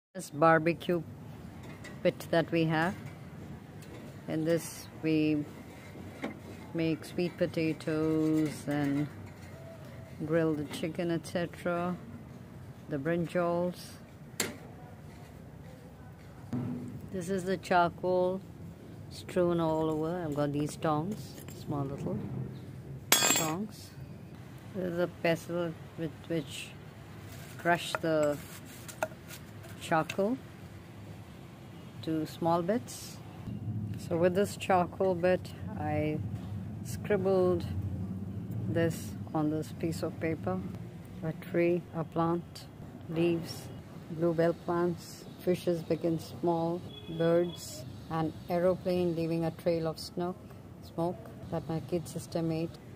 This barbecue pit that we have. In this we make sweet potatoes and grill the chicken, etc. The brinjals. This is the charcoal strewn all over. I've got these tongs, small little tongs. This is a pestle with which crush the charcoal to small bits. So with this charcoal bit, I scribbled this on this piece of paper: a tree, a plant, leaves, bluebell plants, fishes big and small, birds, an aeroplane leaving a trail of smoke that my kid sister made.